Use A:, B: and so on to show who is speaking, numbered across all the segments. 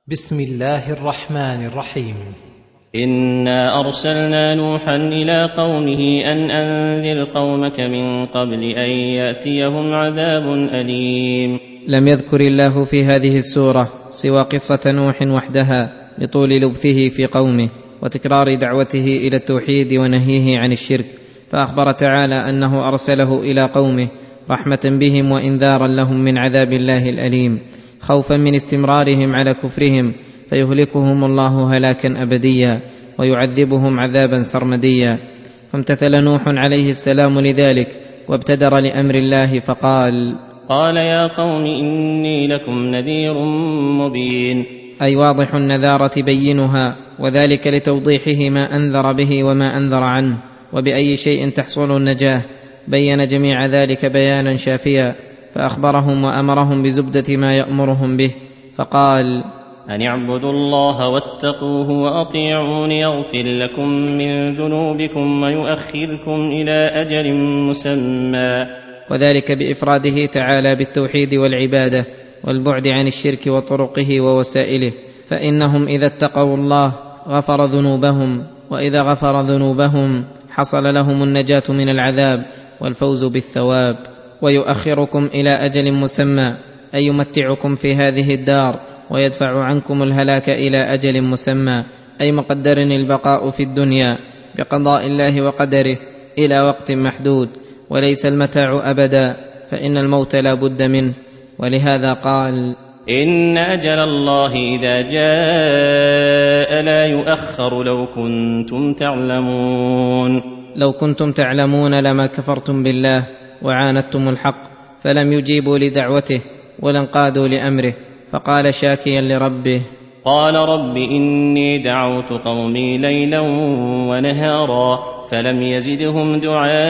A: بسم الله الرحمن الرحيم.
B: إنا أرسلنا نوحا إلى قومه أن أنذر قومك من قبل أن يأتيهم عذاب أليم.
C: لم يذكر الله في هذه السورة سوى قصة نوح وحدها لطول لبثه في قومه وتكرار دعوته إلى التوحيد ونهيه عن الشرك، فأخبر تعالى أنه أرسله إلى قومه رحمة بهم وإنذارا لهم من عذاب الله الأليم، خوفا من استمرارهم على كفرهم فيهلكهم الله هلاكا أبديا ويعذبهم عذابا سرمديا. فامتثل نوح عليه السلام لذلك وابتدر لأمر الله فقال:
B: يا قوم إني لكم نذير مبين،
C: أي واضح النذارة بينها، وذلك لتوضيحه ما أنذر به وما أنذر عنه وبأي شيء تحصل النجاة. بين جميع ذلك بيانا شافيا، فأخبرهم وأمرهم بزبدة ما يأمرهم به، فقال:
B: أن اعبدوا الله واتقوه وأطيعون يغفر لكم من ذنوبكم ويؤخركم إلى أجل مسمى.
C: وذلك بإفراده تعالى بالتوحيد والعبادة والبعد عن الشرك وطرقه ووسائله، فإنهم إذا اتقوا الله غفر ذنوبهم، وإذا غفر ذنوبهم حصل لهم النجاة من العذاب والفوز بالثواب. ويؤخركم إلى أجل مسمى، أي يمتعكم في هذه الدار ويدفع عنكم الهلاك إلى أجل مسمى، أي مقدر البقاء في الدنيا بقضاء الله وقدره إلى وقت محدود، وليس المتاع أبدا، فإن الموت لا بد منه. ولهذا قال:
B: إن أجل الله إذا جاء لا يؤخر لو كنتم تعلمون.
C: لو كنتم تعلمون لما كفرتم بالله وعاندتم الحق، فلم يجيبوا لدعوته ولا انقادوا لأمره، فقال شاكيا لربه:
B: قال رب إني دعوت قومي ليلا ونهارا فلم يزدهم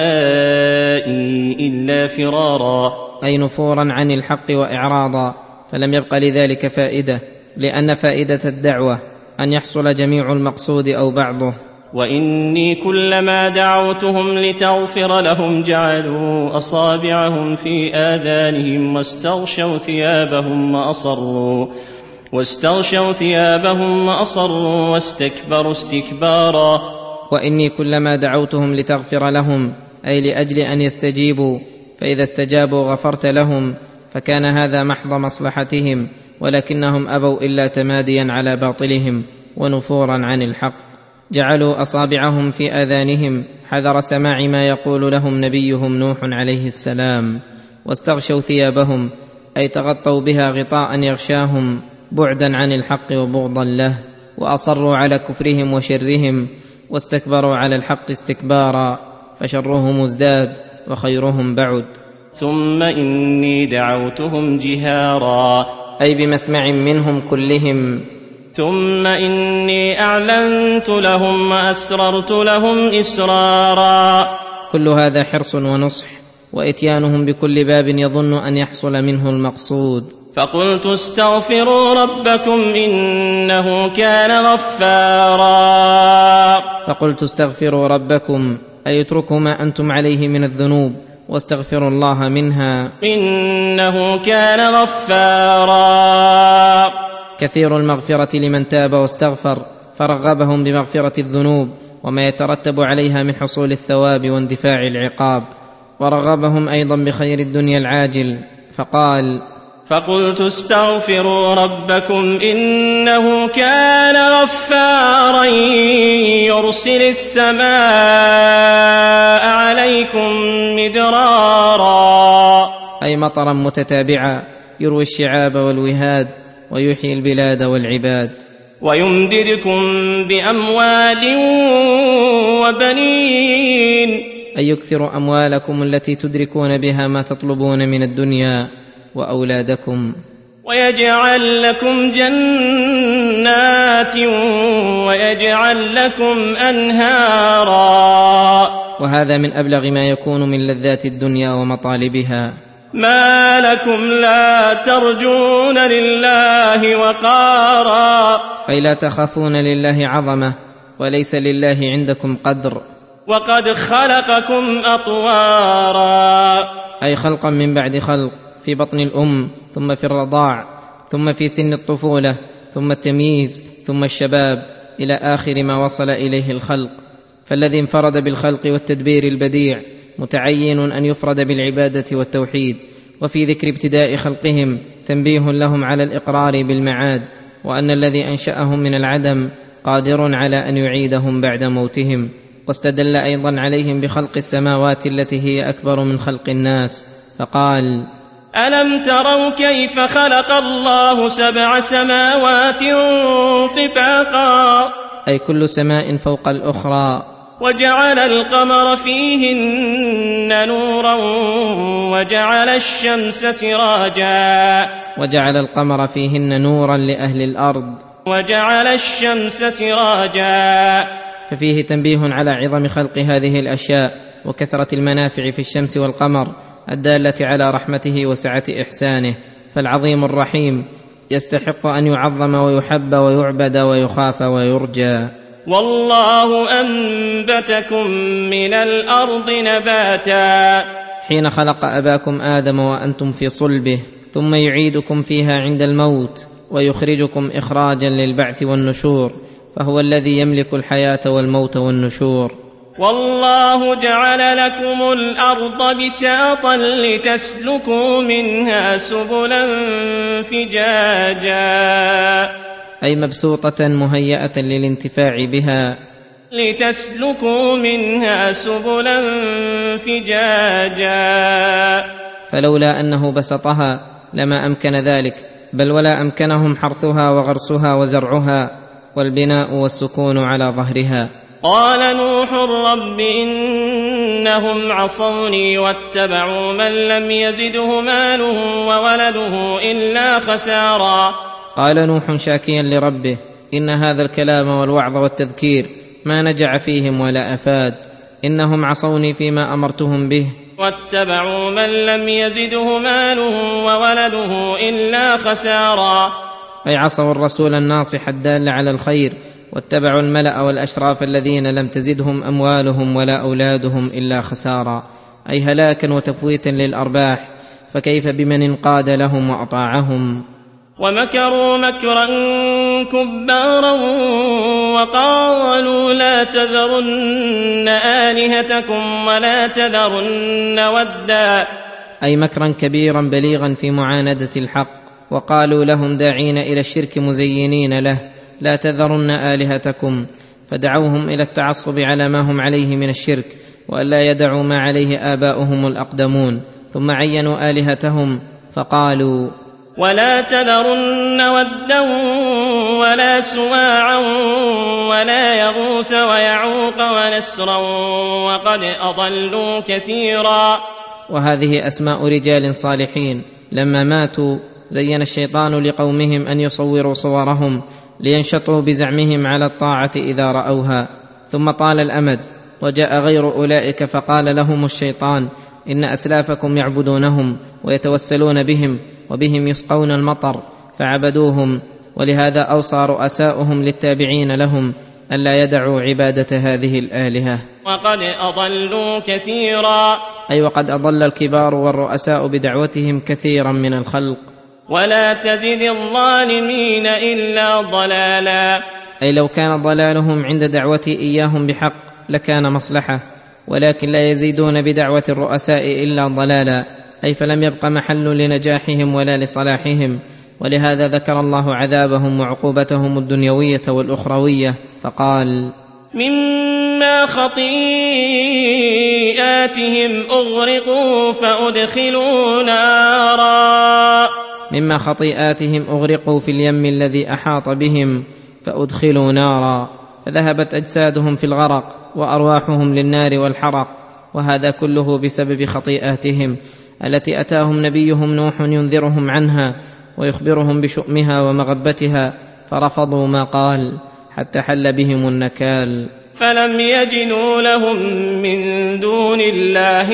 B: دعائي إلا فرارا،
C: أي نفورا عن الحق وإعراضا، فلم يبق لذلك فائدة، لأن فائدة الدعوة أن يحصل جميع المقصود أو بعضه.
B: وإني كلما دعوتهم لتغفر لهم جعلوا أصابعهم في آذانهم واستغشوا ثيابهم وأصروا واستكبروا استكبارا.
C: وإني كلما دعوتهم لتغفر لهم، أي لأجل أن يستجيبوا، فإذا استجابوا غفرت لهم، فكان هذا محض مصلحتهم، ولكنهم أبوا إلا تماديا على باطلهم ونفورا عن الحق. جعلوا أصابعهم في آذانهم حذر سماع ما يقول لهم نبيهم نوح عليه السلام، واستغشوا ثيابهم، أي تغطوا بها غطاء يغشاهم بعدا عن الحق وبغضا له، وأصروا على كفرهم وشرهم، واستكبروا على الحق استكبارا، فشرهم ازداد وخيرهم بعد.
B: ثم إني دعوتهم جهارا،
C: أي بمسمع منهم كلهم.
B: ثم إني أعلنت لهم وأسررت لهم إسرارا.
C: كل هذا حرص ونصح، وإتيانهم بكل باب يظن أن يحصل منه المقصود.
B: فقلت استغفروا ربكم إنه كان غفارا.
C: فقلت استغفروا ربكم، أي اتركوا ما أنتم عليه من الذنوب واستغفروا الله منها،
B: إنه كان غفارا.
C: كثير المغفرة لمن تاب واستغفر، فرغبهم بمغفرة الذنوب وما يترتب عليها من حصول الثواب واندفاع العقاب، ورغبهم أيضا بخير الدنيا العاجل، فقال:
B: فقلت استغفروا ربكم إنه كان غفارا يرسل السماء عليكم مدرارا،
C: أي مطرا متتابعا يروي الشعاب والوهاد ويحيي البلاد والعباد،
B: ويمددكم بأموال وبنين،
C: أي يكثر أموالكم التي تدركون بها ما تطلبون من الدنيا، وأولادكم،
B: ويجعل لكم جنات ويجعل لكم أنهارا.
C: وهذا من أبلغ ما يكون من لذات الدنيا ومطالبها.
B: ما لكم لا ترجون لله وقارا،
C: أي لا تخافون لله عظمة وليس لله عندكم قدر.
B: وقد خلقكم أطوارا،
C: أي خلقا من بعد خلق، في بطن الأم ثم في الرضاع ثم في سن الطفولة ثم التمييز ثم الشباب إلى آخر ما وصل إليه الخلق. فالذي انفرد بالخلق والتدبير البديع متعين أن يفرد بالعبادة والتوحيد. وفي ذكر ابتداء خلقهم تنبيه لهم على الإقرار بالمعاد، وأن الذي أنشأهم من العدم قادر على أن يعيدهم بعد موتهم. واستدل أيضا عليهم بخلق السماوات التي هي أكبر من خلق الناس، فقال:
B: ألم تروا كيف خلق الله 7 سماوات طباقا،
C: أي كل سماء فوق الأخرى.
B: وجعل القمر فيهن نورا وجعل الشمس سراجا،
C: وجعل القمر فيهن نورا لأهل الأرض،
B: وجعل الشمس سراجا.
C: ففيه تنبيه على عظم خلق هذه الأشياء وكثرة المنافع في الشمس والقمر الدالة على رحمته وسعة إحسانه. فالعظيم الرحيم يستحق أن يعظم ويحب ويعبد ويخاف ويرجى.
B: والله أنبتكم من الأرض نباتا،
C: حين خلق أباكم آدم وأنتم في صلبه، ثم يعيدكم فيها عند الموت ويخرجكم إخراجا للبعث والنشور، فهو الذي يملك الحياة والموت والنشور.
B: والله جعل لكم الأرض بساطا لتسلكوا منها سبلا فجاجا،
C: أي مبسوطة مهيئة للانتفاع بها،
B: لتسلكوا منها سبلا فجاجا.
C: فلولا أنه بسطها لما أمكن ذلك، بل ولا أمكنهم حرثها وغرسها وزرعها والبناء والسكون على ظهرها.
B: قال نوح رب إنهم عصوني واتبعوا من لم يزده ماله وولده إلا خسارا.
C: قال نوح شاكيا لربه: إن هذا الكلام والوعظ والتذكير ما نجع فيهم ولا أفاد، إنهم عصوني فيما أمرتهم به،
B: واتبعوا من لم يزده ماله وولده إلا خسارا.
C: أي عصوا الرسول الناصح الدال على الخير، واتبعوا الملأ والأشراف الذين لم تزدهم أموالهم ولا أولادهم إلا خسارا، أي هلاكا وتفويتا للأرباح. فكيف بمن انقاد لهم وأطاعهم؟
B: ومكروا مكرا كبارا وقالوا لا تذرن آلهتكم ولا تذرن ودا،
C: أي مكرا كبيرا بليغا في معاندة الحق. وقالوا لهم داعين إلى الشرك مزينين له: لا تذرن آلهتكم، فدعوهم إلى التعصب على ما هم عليه من الشرك، وألا يدعوا ما عليه آباؤهم الأقدمون. ثم عينوا آلهتهم فقالوا:
B: ولا تذرن ودا ولا سواعا ولا يغوث ويعوق ونسرا وقد أضلوا كثيرا.
C: وهذه أسماء رجال صالحين لما ماتوا زين الشيطان لقومهم أن يصوروا صورهم لينشطوا بزعمهم على الطاعة إذا رأوها. ثم طال الأمد وجاء غير أولئك فقال لهم الشيطان: إن أسلافكم يعبدونهم ويتوسلون بهم وبهم يسقون المطر، فعبدوهم. ولهذا أوصى رؤساؤهم للتابعين لهم ألا يدعوا عبادة هذه الآلهة.
B: وقد أضلوا كثيرا،
C: أي وقد أضل الكبار والرؤساء بدعوتهم كثيرا من الخلق.
B: ولا تزد الظالمين إلا ضلالا،
C: أي لو كان ضلالهم عند دعوتي إياهم بحق لكان مصلحة، ولكن لا يزيدون بدعوة الرؤساء إلا ضلالا، أي فلم يبق محل لنجاحهم ولا لصلاحهم. ولهذا ذكر الله عذابهم وعقوبتهم الدنيوية والأخروية فقال:
B: مما خطيئاتهم أغرقوا فأدخلوا نارا،
C: مما خطيئاتهم أغرقوا في اليم الذي أحاط بهم فأدخلوا نارا، فذهبت أجسادهم في الغرق وأرواحهم للنار والحرق. وهذا كله بسبب خطيئاتهم التي أتاهم نبيهم نوح ينذرهم عنها ويخبرهم بشؤمها ومغبتها، فرفضوا ما قال حتى حل بهم النكال.
B: فلم يجدوا لهم من دون الله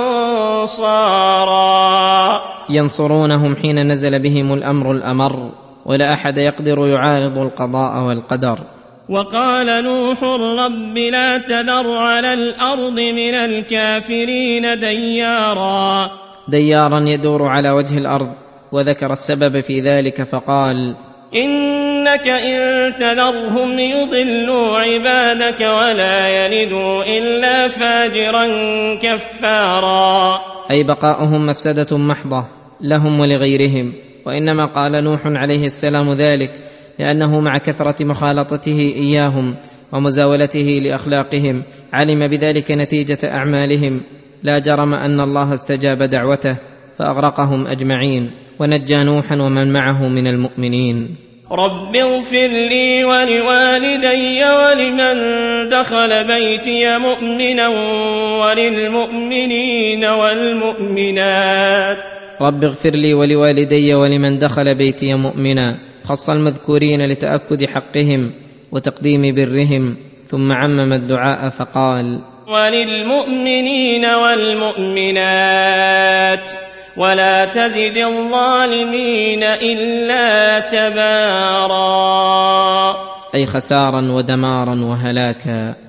B: أنصارا،
C: ينصرونهم حين نزل بهم الأمر الأمر، ولا أحد يقدر يعارض القضاء والقدر.
B: وقال نوح رب لا تذر على الأرض من الكافرين ديارا،
C: ديارا يدور على وجه الأرض، وذكر السبب في ذلك فقال:
B: إنك إنك إن تذرهم يضلوا عبادك ولا يلدوا إلا فاجرا كفارا.
C: أي بقاؤهم مفسدة محضة لهم ولغيرهم. وإنما قال نوح عليه السلام ذلك لأنه مع كثرة مخالطته إياهم ومزاولته لأخلاقهم علم بذلك نتيجة أعمالهم. لا جرم أن الله استجاب دعوته فأغرقهم أجمعين ونجى نوحا ومن معه من المؤمنين.
B: رب اغفر لي ولوالدي ولمن دخل بيتي مؤمنا وللمؤمنين والمؤمنات.
C: رب اغفر لي ولوالدي ولمن دخل بيتي مؤمنا، خص المذكورين لتأكد حقهم وتقديم برهم، ثم عمم الدعاء فقال
B: وللمؤمنين والمؤمنات ولا تزد الظالمين إلا تبارا.
C: أي خسارا ودمارا وهلاكا.